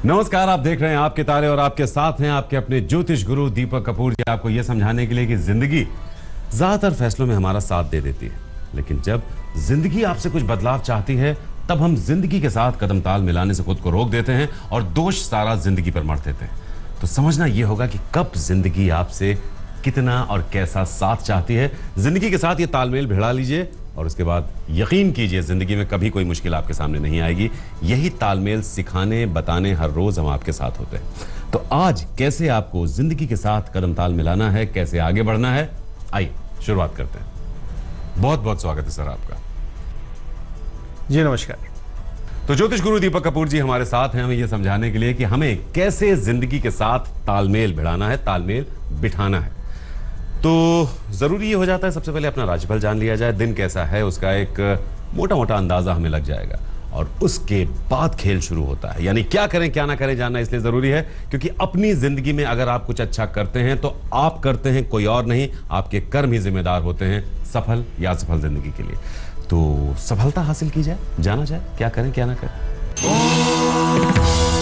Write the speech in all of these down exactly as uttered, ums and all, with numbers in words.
नमस्कार, आप देख रहे हैं आपके तारे और आपके साथ हैं आपके अपने ज्योतिष गुरु दीपक कपूर जी। आपको यह समझाने के लिए कि जिंदगी ज्यादातर फैसलों में हमारा साथ दे देती है, लेकिन जब जिंदगी आपसे कुछ बदलाव चाहती है तब हम जिंदगी के साथ कदम ताल मिलाने से खुद को रोक देते हैं और दोष सारा जिंदगी पर मढ़ देते हैं। तो समझना यह होगा कि कब जिंदगी आपसे कितना और कैसा साथ चाहती है। जिंदगी के साथ ये तालमेल भिड़ा लीजिए और उसके बाद यकीन कीजिए जिंदगी में कभी कोई मुश्किल आपके सामने नहीं आएगी। यही तालमेल सिखाने बताने हर रोज हम आपके साथ होते हैं। तो आज कैसे आपको जिंदगी के साथ कदम ताल मिलाना है, कैसे आगे बढ़ना है, आइए शुरुआत करते हैं। बहुत बहुत स्वागत है सर आपका। जी नमस्कार। तो ज्योतिष गुरु दीपक कपूर जी हमारे साथ हैं हमें यह समझाने के लिए कि हमें कैसे जिंदगी के साथ तालमेल भिड़ाना है, तालमेल बिठाना है। तो जरूरी ये हो जाता है सबसे पहले अपना राशिफल जान लिया जाए, दिन कैसा है उसका एक मोटा मोटा अंदाजा हमें लग जाएगा और उसके बाद खेल शुरू होता है। यानी क्या करें क्या ना करें जानना इसलिए जरूरी है क्योंकि अपनी जिंदगी में अगर आप कुछ अच्छा करते हैं तो आप करते हैं, कोई और नहीं। आपके कर्म ही जिम्मेदार होते हैं सफल या असफल जिंदगी के लिए। तो सफलता हासिल की जाए, जाना जाए क्या करें क्या ना करें।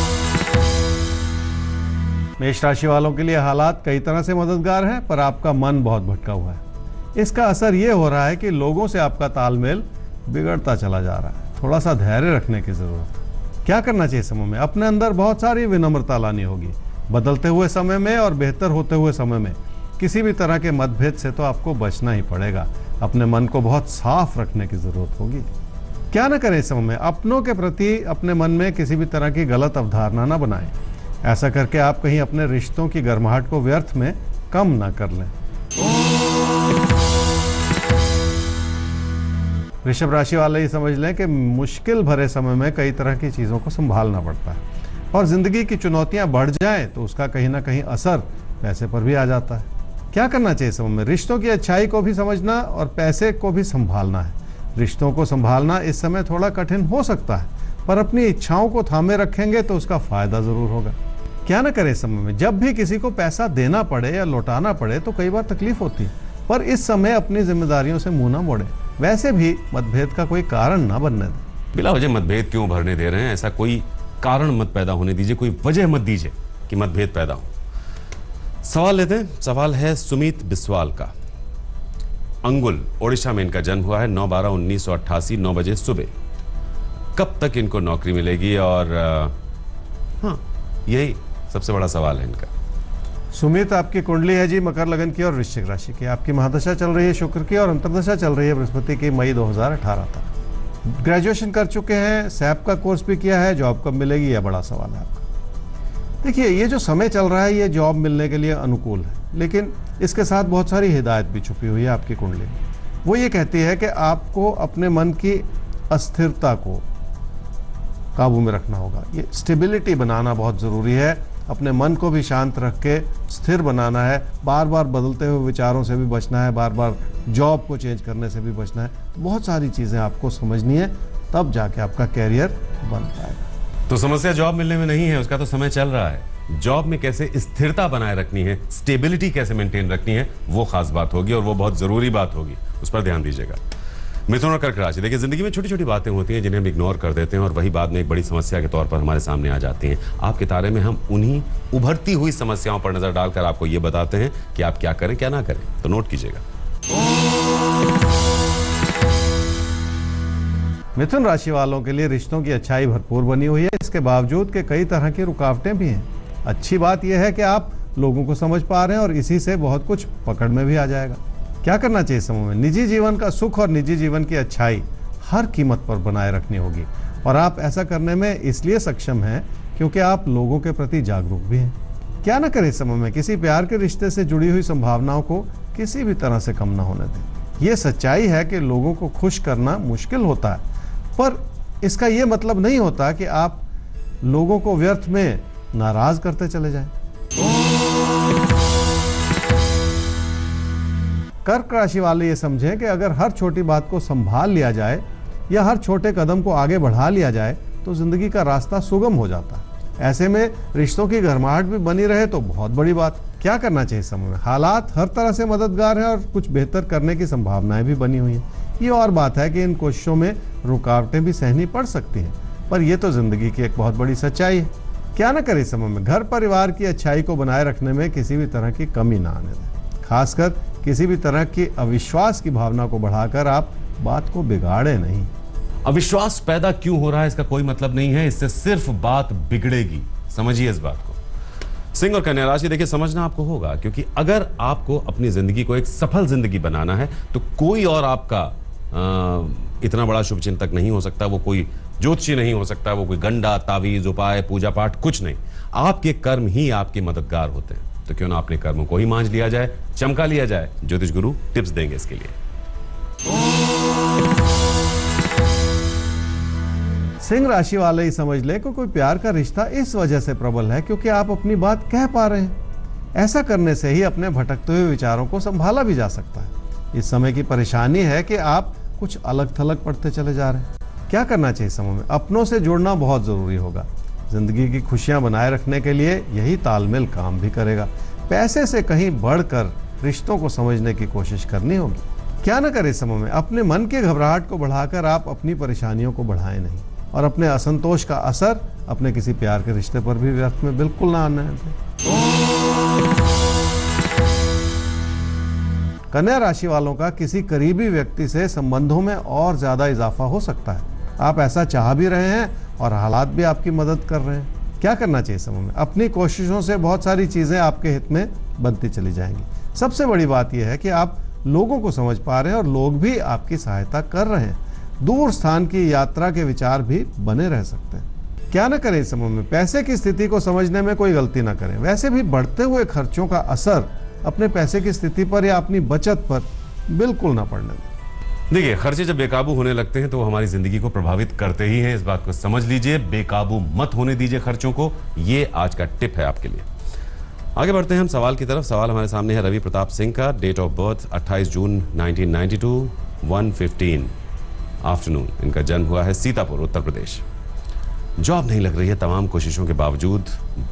मेष राशि वालों के लिए हालात कई तरह से मददगार हैं, पर आपका मन बहुत भटका हुआ है। इसका असर यह हो रहा है कि लोगों से आपका तालमेल बिगड़ता चला जा रहा है। थोड़ा सा धैर्य रखने की जरूरत है। क्या करना चाहिए समय में? अपने अंदर बहुत सारी विनम्रता लानी होगी। बदलते हुए समय में और बेहतर होते हुए समय में किसी भी तरह के मतभेद से तो आपको बचना ही पड़ेगा। अपने मन को बहुत साफ रखने की जरूरत होगी। क्या ना करें इस समय में? अपनों के प्रति अपने मन में किसी भी तरह की गलत अवधारणा ना बनाएं। ऐसा करके आप कहीं अपने रिश्तों की गर्माहट को व्यर्थ में कम ना कर लें। वृषभ राशि वाले ये समझ लें कि मुश्किल भरे समय में कई तरह की चीजों को संभालना पड़ता है और जिंदगी की चुनौतियां बढ़ जाएं तो उसका कहीं ना कहीं असर पैसे पर भी आ जाता है। क्या करना चाहिए समय में? रिश्तों की अच्छाई को भी समझना और पैसे को भी संभालना है। रिश्तों को संभालना इस समय थोड़ा कठिन हो सकता है, पर अपनी इच्छाओं को थामे रखेंगे तो उसका फायदा जरूर होगा। क्या ना करें समय में? जब भी किसी को पैसा देना पड़े या लौटाना पड़े तो कई बार तकलीफ होती है, पर इस समय अपनी जिम्मेदारियों से मुंह ना मोड़े। वैसे भी मतभेद का कोई कारण ना बनने दें। बिला वजह मतभेद क्यों भरने दे रहे हैं? ऐसा कोई कारण मत पैदा होने दीजिए, कोई वजह मत दीजिए कि मतभेद पैदा हो। सवाल लेते हैं। सवाल है सुमित बिस्वाल का। अंगुल ओडिशा में इनका जन्म हुआ है। नौ बारह उन्नीस सौ अट्ठासी नौ बजे सुबह। कब तक इनको नौकरी मिलेगी? और हाँ, यही सबसे बड़ा सवाल है इनका। सुमित, आपकी कुंडली है जी मकर लगन की और वृश्चिक राशि की। आपकी महादशा चल रही है शुक्र की और अंतर्दशा चल रही है बृहस्पति की मई दो हज़ार अठारह तक। ग्रेजुएशन कर चुके हैं, सैप का कोर्स भी किया है। जॉब कब मिलेगी यह बड़ा सवाल है आपका। देखिए, ये जो समय चल रहा है ये जॉब मिलने के लिए अनुकूल है, लेकिन इसके साथ बहुत सारी हिदायत भी छुपी हुई है आपकी कुंडली में। वो ये कहती है कि आपको अपने मन की अस्थिरता को काबू में रखना होगा। ये स्टेबिलिटी बनाना बहुत ज़रूरी है। अपने मन को भी शांत रख के स्थिर बनाना है। बार बार बदलते हुए विचारों से भी बचना है, बार बार जॉब को चेंज करने से भी बचना है। तो बहुत सारी चीज़ें आपको समझनी है, तब जाके आपका कैरियर बन पाएगा। तो समस्या जॉब मिलने में नहीं है, उसका तो समय चल रहा है। जॉब में कैसे स्थिरता बनाए रखनी है, स्टेबिलिटी कैसे मेंटेन रखनी है, वो खास बात होगी और वो बहुत जरूरी बात होगी। उस पर ध्यान दीजिएगा। मिथुन और कर्क राशि। देखिए, जिंदगी में छोटी छोटी बातें होती हैं जिन्हें हम इग्नोर कर देते हैं और वही बाद में एक बड़ी समस्या के तौर पर हमारे सामने आ जाती हैं। आपके तारे में हम उन्हीं उभरती हुई समस्याओं पर नजर डालकर आपको ये बताते हैं कि आप क्या करें क्या ना करें। तो नोट कीजिएगा। मिथुन राशि वालों के लिए रिश्तों की अच्छाई भरपूर बनी हुई है। इसके बावजूद के कई तरह की रुकावटें भी हैं। अच्छी बात यह है कि आप लोगों को समझ पा रहे हैं और इसी से बहुत कुछ पकड़ में भी आ जाएगा। क्या करना चाहिए समय में? निजी जीवन का सुख और निजी जीवन की अच्छाई हर कीमत पर बनाए रखनी होगी और आप ऐसा करने में इसलिए सक्षम हैं क्योंकि आप लोगों के प्रति जागरूक भी हैं। क्या ना करें समय में? किसी प्यार के रिश्ते से जुड़ी हुई संभावनाओं को किसी भी तरह से कम ना होने दें। यह सच्चाई है कि लोगों को खुश करना मुश्किल होता है, पर इसका यह मतलब नहीं होता कि आप लोगों को व्यर्थ में नाराज करते चले जाएं। कर्क राशि वाले ये समझें कि अगर हर छोटी बात को संभाल लिया जाए या हर छोटे कदम को आगे बढ़ा लिया जाए तो जिंदगी का रास्ता सुगम हो जाता है। ऐसे में रिश्तों की गर्माहट भी बनी रहे तो बहुत बड़ी बात। क्या करना चाहिए समय में? हालात हर तरह से मददगार हैं और कुछ बेहतर करने की संभावनाएं भी बनी हुई हैं। ये और बात है कि इन कोशिशों में रुकावटें भी सहनी पड़ सकती हैं, पर यह तो जिंदगी की एक बहुत बड़ी सच्चाई है। क्या ना करें इस समय में, घर परिवार की अच्छाई को बनाए रखने में किसी भी तरह की कमी ना आने दें। खासकर किसी भी तरह की अविश्वास की भावना को बढ़ाकर आप बात को बिगाड़े नहीं। अविश्वास पैदा क्यों हो रहा है इसका कोई मतलब नहीं है, इससे सिर्फ बात बिगड़ेगी। समझिए इस बात को। सिंह और कन्या राशि, देखिए समझना आपको होगा, क्योंकि अगर आपको अपनी जिंदगी को एक सफल जिंदगी बनाना है तो कोई और आपका आ, इतना बड़ा शुभ चिंतक नहीं हो सकता, वो कोई ज्योतिषी नहीं हो सकता, वो कोई गंडा, तावीज, उपाय, पूजा पाठ कुछ नहीं। आपके कर्म ही आपके मददगार होते हैं। तो क्यों ना अपने कर्मों को ही मांझ लिया जाए, चमका लिया जाए। ज्योतिष गुरु टिप्स देंगे इसके लिए। सिंह राशि वाले ही समझ ले कि कोई प्यार का रिश्ता इस वजह से प्रबल है क्योंकि आप अपनी बात कह पा रहे हैं। ऐसा करने से ही अपने भटकते हुए विचारों को संभाला भी जा सकता है। इस समय की परेशानी है कि आप कुछ अलग थलग पढ़ते चले जा रहे हैं। क्या करना चाहिए समय में? अपनों से जुड़ना बहुत जरूरी होगा। जिंदगी की खुशियां बनाए रखने के लिए यही तालमेल काम भी करेगा। पैसे से कहीं बढ़कर रिश्तों को समझने की कोशिश करनी होगी। क्या न करें समय में? अपने मन के घबराहट को बढ़ाकर आप अपनी परेशानियों को बढ़ाएं नहीं, और अपने असंतोष का असर अपने किसी प्यार के रिश्ते पर भी व्यर्थ में बिल्कुल ना आने दें। कन्या राशि वालों का किसी करीबी व्यक्ति से संबंधों में और ज्यादा इजाफा हो सकता है। आप ऐसा चाह भी रहे हैं और हालात भी आपकी मदद कर रहे हैं। क्या करना चाहिए समय में? अपनी कोशिशों से बहुत सारी चीजें आपके हित में बनती चली जाएंगी। सबसे बड़ी बात यह है कि आप लोगों को समझ पा रहे हैं और लोग भी आपकी सहायता कर रहे हैं। दूर स्थान की यात्रा के विचार भी बने रह सकते हैं। क्या न करें इस समय में? पैसे की स्थिति को समझने में कोई गलती ना करें। वैसे भी बढ़ते हुए खर्चों का असर अपने पैसे की स्थिति पर या अपनी बचत पर बिल्कुल ना पड़ने दें। देखिए, खर्चे जब बेकाबू होने लगते हैं तो वो हमारी जिंदगी को प्रभावित करते ही हैं। इस बात को समझ लीजिए। बेकाबू मत होने दीजिए खर्चों को। ये आज का टिप है आपके लिए। आगे बढ़ते हैं हम सवाल की तरफ। सवाल हमारे सामने है रवि प्रताप सिंह का। डेट ऑफ बर्थ अट्ठाईस June nineteen ninety two, one fifteen afternoon. इनका जन्म हुआ है सीतापुर, उत्तर प्रदेश। जॉब नहीं लग रही है। तमाम कोशिशों के बावजूद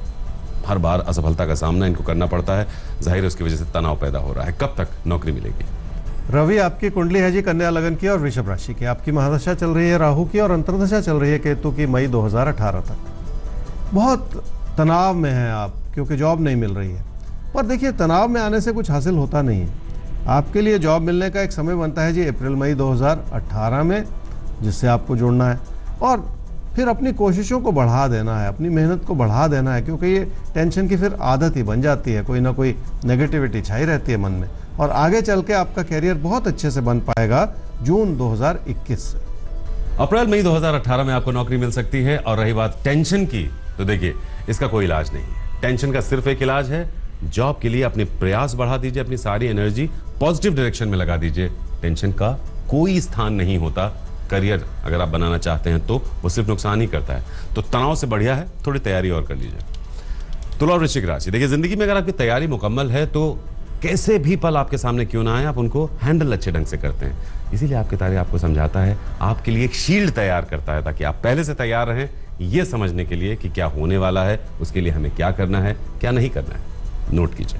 हर बार असफलता का सामना इनको करना पड़ता है। जाहिर है उसकी वजह से तनाव पैदा हो रहा है। कब तक नौकरी मिलेगी? रवि, आपकी कुंडली है जी कन्या लगन की और वृषभ राशि की। आपकी महादशा चल रही है राहु की और अंतर्दशा चल रही है केतु की मई दो हज़ार अठारह तक। बहुत तनाव में हैं आप क्योंकि जॉब नहीं मिल रही है। पर देखिए, तनाव में आने से कुछ हासिल होता नहीं है। आपके लिए जॉब मिलने का एक समय बनता है जी अप्रैल मई दो हज़ार अठारह में, जिससे आपको जुड़ना है और फिर अपनी कोशिशों को बढ़ा देना है, अपनी मेहनत को बढ़ा देना है, क्योंकि ये टेंशन की फिर आदत ही बन जाती है। कोई ना कोई नेगेटिविटी छाई रहती है मन में और आगे चल के आपका कैरियर बहुत अच्छे से बन पाएगा जून दो हज़ार इक्कीस से। अप्रैल मई दो हज़ार अठारह में आपको नौकरी मिल सकती है। और रही बात टेंशन की, तो देखिए इसका कोई इलाज नहीं है। टेंशन का सिर्फ एक इलाज है। जॉब के लिए अपने प्रयास बढ़ा दीजिए, अपनी सारी एनर्जी पॉजिटिव डायरेक्शन में लगा दीजिए। टेंशन का कोई स्थान नहीं होता। करियर अगर आप बनाना चाहते हैं तो वो सिर्फ नुकसान ही करता है। तो तनाव से बढ़िया है थोड़ी तैयारी और कर लीजिए। तुला और वृश्चिक राशि, देखिए जिंदगी में अगर आपकी तैयारी मुकम्मल है तो कैसे भी पल आपके सामने क्यों ना आए, आप उनको हैंडल अच्छे ढंग से करते हैं। इसीलिए आपके तारे आपको समझाता है, आपके लिए एक शील्ड तैयार करता है ताकि आप पहले से तैयार रहें ये समझने के लिए कि क्या होने वाला है, उसके लिए हमें क्या करना है, क्या नहीं करना है। नोट कीजिए।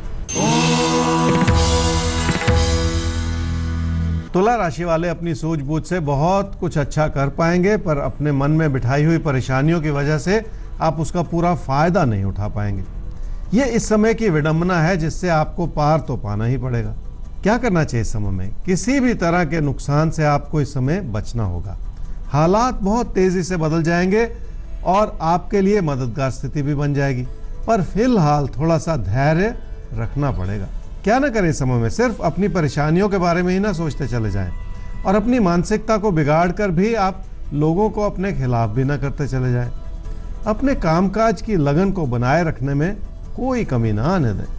तुला राशि वाले अपनी सूझबूझ से बहुत कुछ अच्छा कर पाएंगे, पर अपने मन में बिठाई हुई परेशानियों की वजह से आप उसका पूरा फायदा नहीं उठा पाएंगे। ये इस समय की विडंबना है जिससे आपको पार तो पाना ही पड़ेगा। क्या करना चाहिए इस समय में? किसी भी तरह के नुकसान से आपको इस समय बचना होगा। हालात बहुत तेजी से बदल जाएंगे और आपके लिए मददगार स्थिति भी बन जाएगी, पर फिलहाल थोड़ा सा धैर्य रखना पड़ेगा। क्या ना करें इस समय में? सिर्फ अपनी परेशानियों के बारे में ही ना सोचते चले जाएं और अपनी मानसिकता को बिगाड़ कर भी आप लोगों को अपने खिलाफ भी ना करते चले जाएं। अपने कामकाज की लगन को बनाए रखने में कोई कमी ना आने दें।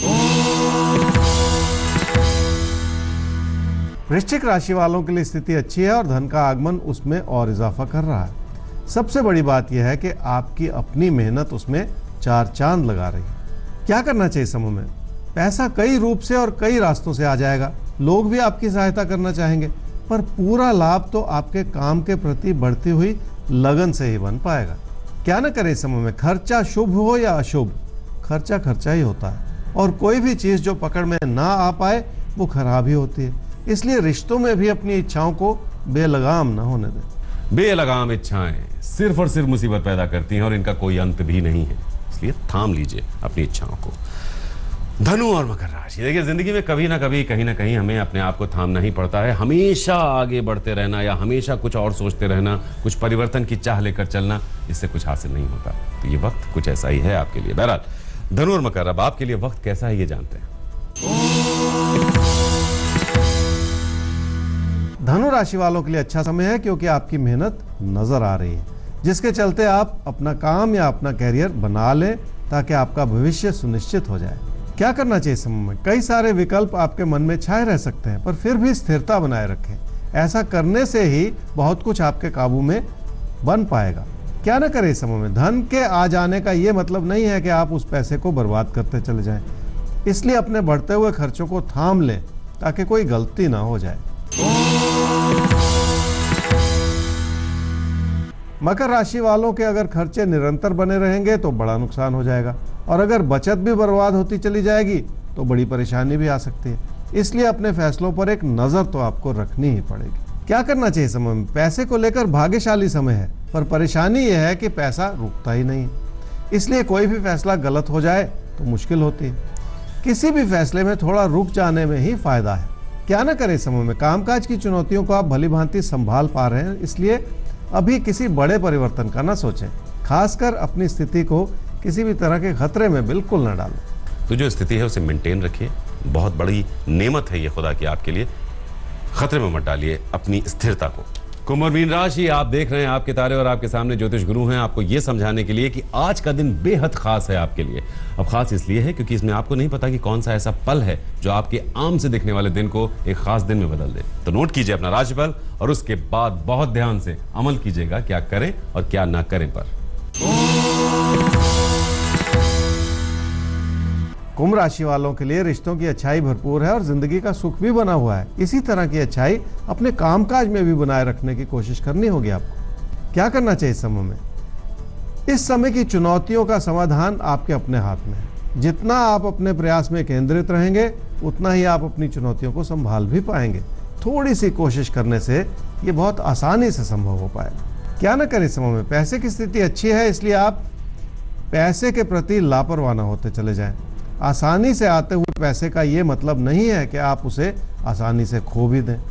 वृश्चिक राशि वालों के लिए स्थिति अच्छी है और धन का आगमन उसमें और इजाफा कर रहा है। सबसे बड़ी बात यह है कि आपकी अपनी मेहनत उसमें चार चांद लगा रही है। क्या करना चाहिए समय में? पैसा कई रूप से और कई रास्तों से आ जाएगा। लोग भी आपकी सहायता करना चाहेंगे, पर पूरा लाभ तो आपके काम के प्रति बढ़ती हुई लगन से ही बन पाएगा। क्या न करें इस समय में? खर्चा शुभ हो या अशुभ, खर्चा खर्चा ही होता है और कोई भी चीज जो पकड़ में ना आ पाए वो खराब ही होती है। इसलिए रिश्तों में भी अपनी इच्छाओं को बेलगाम ना होने दें। बेलगाम इच्छाएं सिर्फ और सिर्फ मुसीबत पैदा करती हैं और इनका कोई अंत भी नहीं है। इसलिए थाम लीजिए अपनी इच्छाओं को। धनु और मकर राशि, देखिए जिंदगी में कभी ना कभी कहीं ना कहीं हमें अपने आप को थामना ही पड़ता है। हमेशा आगे बढ़ते रहना या हमेशा कुछ और सोचते रहना, कुछ परिवर्तन की चाह लेकर चलना, इससे कुछ हासिल नहीं होता। तो ये वक्त कुछ ऐसा ही है आपके लिए। बहरहाल धनु और मकर, अब आपके लिए वक्त कैसा है ये जानते हैं। धनु राशि वालों के लिए अच्छा समय है, क्योंकि आपकी मेहनत नजर आ रही है, जिसके चलते आप अपना काम या अपना कैरियर बना लें ताकि आपका भविष्य सुनिश्चित हो जाए। क्या करना चाहिए समय में? कई सारे विकल्प आपके मन में छाए रह सकते हैं, पर फिर भी स्थिरता बनाए रखें। ऐसा करने से ही बहुत कुछ आपके काबू में बन पाएगा। क्या ना करें इस समय में? धन के आ जाने का ये मतलब नहीं है कि आप उस पैसे को बर्बाद करते चले जाएं। इसलिए अपने बढ़ते हुए खर्चों को थाम लें ताकि कोई गलती ना हो जाए। मकर राशि वालों के अगर खर्चे निरंतर बने रहेंगे तो बड़ा नुकसान हो जाएगा, और अगर बचत भी बर्बाद होती चली जाएगी तो बड़ी परेशानी भी आ सकती है। इसलिए अपने फैसलों पर एक नजर तो आपको रखनी ही पड़ेगी। क्या करना चाहिए समय में? पैसे को लेकर भाग्यशाली समय है, पर परेशानी यह है कि पैसा रुकता ही नहीं। इसलिए कोई भी फैसला गलत हो जाए तो मुश्किल होती है। किसी भी फैसले में थोड़ा रुक जाने में ही फायदा है। क्या ना करें समय में? कामकाज की चुनौतियों को आप भली भांति संभाल पा रहे हैं, इसलिए अभी किसी बड़े परिवर्तन का ना सोचें। खासकर अपनी स्थिति को किसी भी तरह के खतरे में बिल्कुल न डालें। तो जो स्थिति है उसे मेंटेन रखिए, बहुत बड़ी नेमत है ये खुदा की आपके लिए। खतरे में मत डालिए अपनी स्थिरता को। कुंभ और मीन राशि, आप देख रहे हैं आपके तारे और आपके सामने ज्योतिष गुरु हैं आपको ये समझाने के लिए कि आज का दिन बेहद खास है आपके लिए। अब खास इसलिए है क्योंकि इसमें आपको नहीं पता कि कौन सा ऐसा पल है जो आपके आम से दिखने वाले दिन को एक खास दिन में बदल दे। तो नोट कीजिए अपना राशिफल और उसके बाद बहुत ध्यान से अमल कीजिएगा क्या करें और क्या ना करें पर। कुंभ राशि वालों के लिए रिश्तों की अच्छाई भरपूर है और जिंदगी का सुख भी बना हुआ है। इसी तरह की अच्छाई अपने कामकाज में भी बनाए रखने की कोशिश करनी होगी आपको। क्या करना चाहिए इस समय में? इस समय की चुनौतियों का समाधान आपके अपने हाथ में है। जितना आप अपने प्रयास में केंद्रित रहेंगे उतना ही आप अपनी चुनौतियों को संभाल भी पाएंगे। थोड़ी सी कोशिश करने से ये बहुत आसानी से संभव हो पाएगा। क्या ना करें इस समय में? पैसे की स्थिति अच्छी है, इसलिए आप पैसे के प्रति लापरवाह न होते चले जाएं। आसानी से आते हुए पैसे का यह मतलब नहीं है कि आप उसे आसानी से खो भी दें।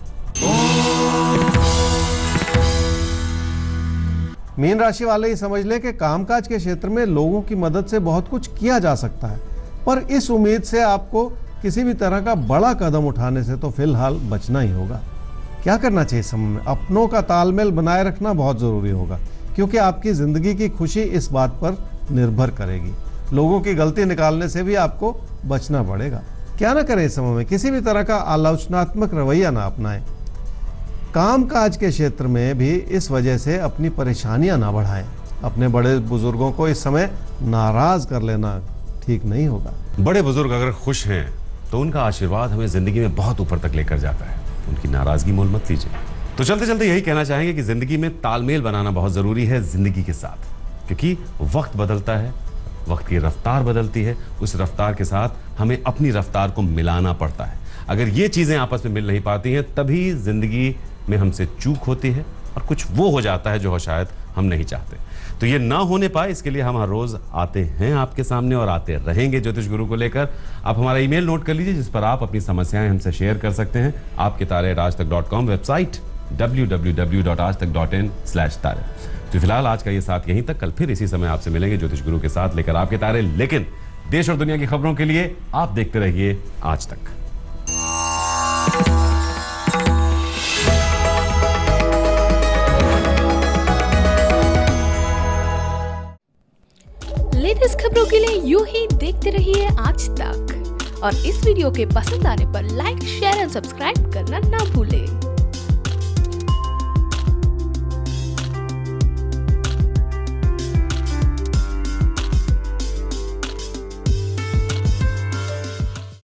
मीन राशि वाले ये समझ लें कि कामकाज के क्षेत्र में लोगों की मदद से बहुत कुछ किया जा सकता है, पर इस उम्मीद से आपको किसी भी तरह का बड़ा कदम उठाने से तो फिलहाल बचना ही होगा। क्या करना चाहिए समय में? अपनों का तालमेल बनाए रखना बहुत जरूरी होगा, क्योंकि आपकी जिंदगी की खुशी इस बात पर निर्भर करेगी। लोगों की गलती निकालने से भी आपको बचना पड़ेगा। क्या ना करें इस समय में? किसी भी तरह का आलोचनात्मक रवैया ना अपनाएं। कामकाज के क्षेत्र में भी इस वजह से अपनी परेशानियां ना बढ़ाएं। अपने बड़े बुजुर्गों को इस समय नाराज कर लेना ठीक नहीं होगा। बड़े बुजुर्ग अगर खुश हैं तो उनका आशीर्वाद हमें जिंदगी में बहुत ऊपर तक लेकर जाता है। उनकी नाराजगी मोल मत लीजिए। तो चलते चलते यही कहना चाहेंगे कि जिंदगी में तालमेल बनाना बहुत जरूरी है जिंदगी के साथ, क्योंकि वक्त बदलता है, वक्त की रफ्तार बदलती है। उस रफ्तार के साथ हमें अपनी रफ्तार को मिलाना पड़ता है। अगर ये चीजें आपस में मिल नहीं पाती हैं तभी जिंदगी में हमसे चूक होती है और कुछ वो हो जाता है जो शायद हम नहीं चाहते। तो ये ना होने पाए इसके लिए हम हर रोज आते हैं आपके सामने और आते रहेंगे ज्योतिष गुरु को लेकर। आप हमारा ईमेल नोट कर लीजिए जिस पर आप अपनी समस्याएं हमसे शेयर कर सकते हैं। आपके तारे Aaj Tak dot com, website W W W dot Aaj Tak dot in slash तारे। तो फिलहाल आज का ये साथ यहीं तक। कल फिर इसी समय आपसे मिलेंगे ज्योतिष गुरु के साथ लेकर आपके तारे। लेकिन देश और दुनिया की खबरों के लिए आप देखते रहिए आज तक। लेटेस्ट खबरों के लिए यूं ही देखते रहिए आज तक, और इस वीडियो के पसंद आने पर लाइक, शेयर एंड सब्सक्राइब करना ना भूलें।